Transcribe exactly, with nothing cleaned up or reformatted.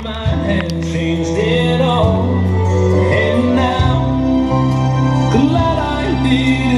My had changed it all, and now glad I did.